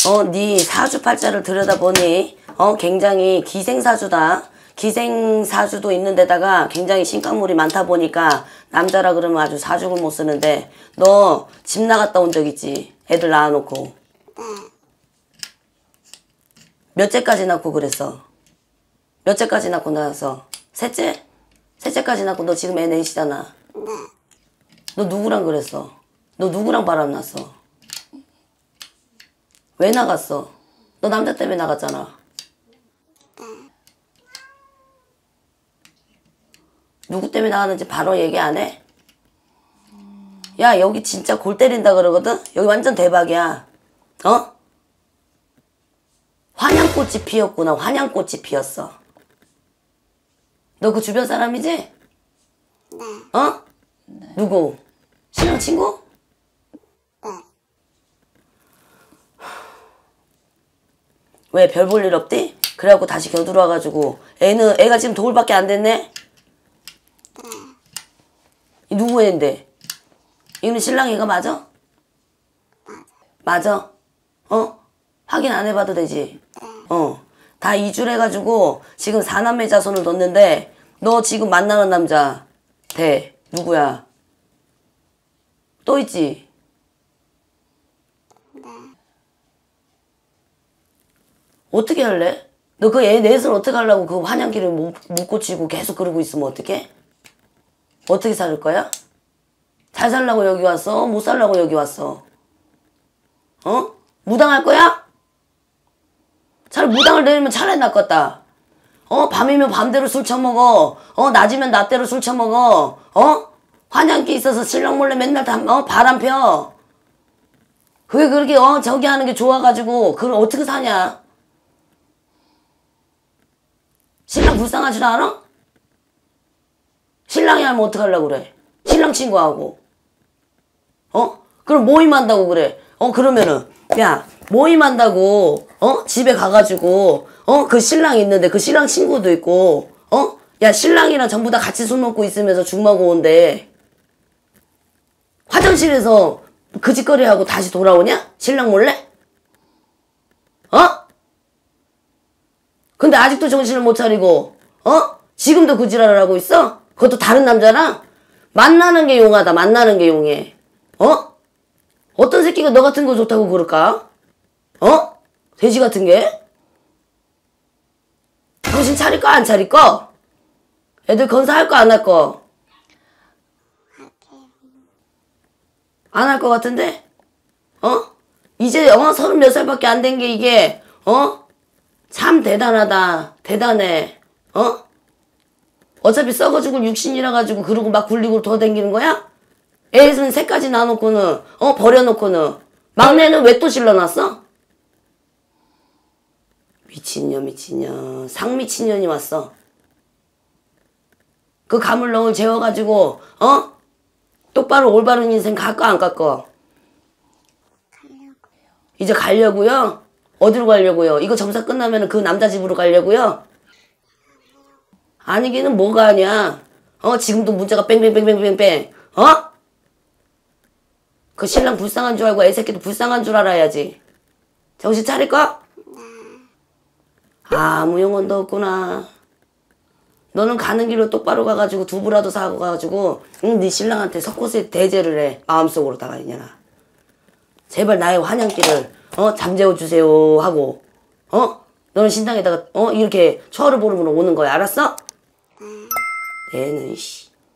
네 사주팔자를 들여다보니 굉장히 기생사주다. 기생사주도 있는데다가 굉장히 신강물이 많다 보니까 남자라 그러면 아주 사죽을 못 쓰는데 너 집 나갔다 온 적 있지? 애들 낳아놓고. 몇째까지 낳고 그랬어? 몇째까지 낳고 나왔어? 셋째? 셋째까지 낳고 너 지금 애 넷이잖아. 너 누구랑 그랬어? 너 누구랑 바람났어? 왜 나갔어? 너 남자 때문에 나갔잖아. 누구 때문에 나갔는지 바로 얘기 안 해? 야, 여기 진짜 골 때린다 그러거든? 여기 완전 대박이야. 환양꽃이 피었구나. 환양꽃이 피었어. 너 그 주변 사람이지? 네. 네. 누구? 신랑 친구? 네. 왜 별 볼 일 없디? 그래갖고 다시 겨들어와가지고 애가 지금 돌밖에 안 됐네? 이 누구 애인데? 이거는 신랑 애가 맞아? 맞아? 확인 안 해봐도 되지? 다 이주를 해가지고 지금 4남매 자손을 뒀는데 너 지금 만나는 남자 누구야? 또 있지? 어떻게 할래? 너 그 애 넷을 어떻게 하려고 그 환양기를 못 고치고 계속 그러고 있으면 어떡해? 어떻게 살 거야? 잘 살라고 여기 왔어? 못 살라고 여기 왔어? 무당할 거야? 차라리 무당을 내리면 차라리 낫겠다. 밤이면 밤대로 술 처먹어. 낮이면 낮대로 술 처먹어. 환양기 있어서 신랑 몰래 맨날 바람 펴. 그게 그렇게 저기 하는 게 좋아가지고 그걸 어떻게 사냐? 신랑 불쌍한 줄 알아? 신랑이 하면 어떡하려고 그래? 신랑 친구하고. 그럼 모임한다고 그래. 그러면은 야 모임한다고 집에 가가지고 그 신랑 있는데 그 신랑 친구도 있고 야 신랑이랑 전부 다 같이 술 먹고 있으면서 죽 먹고 온대. 화장실에서 그 짓거리 하고 다시 돌아오냐? 신랑 몰래? 근데 아직도 정신을 못 차리고 지금도 그 지랄을 하고 있어? 그것도 다른 남자랑? 만나는 게 용하다. 만나는 게 용해. 어떤 새끼가 너 같은 거 좋다고 그럴까? 돼지 같은 게? 정신 차릴까 안 차릴까? 애들 건사할 거 안 할 거? 안 할 거 같은데? 이제 30몇 살밖에 안 된 게 이게 참 대단하다. 대단해. 어차피 썩어 죽을 육신이라 가지고 그러고 막 굴리고 돌아다니는 거야? 애는 셋까지 낳아놓고는 버려놓고는 막내는 왜 또 실러놨어? 미친년 미친년 상미친년이 왔어. 그 가물렁을 재워가지고 똑바로 올바른 인생 갈까 안 갈까? 가려고요. 이제 가려고요? 어디로 가려고요? 이거 점사 끝나면 그 남자 집으로 가려고요? 아니기는 뭐가 아니야. 지금도 문자가 뺑뺑뺑뺑뺑뺑. 그 신랑 불쌍한 줄 알고 애새끼도 불쌍한 줄 알아야지. 정신 차릴까? 아무 영혼도 없구나. 너는 가는 길로 똑바로 가가지고 두부라도 사고 가가지고 네 신랑한테 석고세 대제를 해. 마음속으로다가 이년아. 제발 나의 환영길을 잠재워 주세요 하고 너는 신당에다가 이렇게 초하루 보름으로 오는 거야. 알았어? 얘는 씨.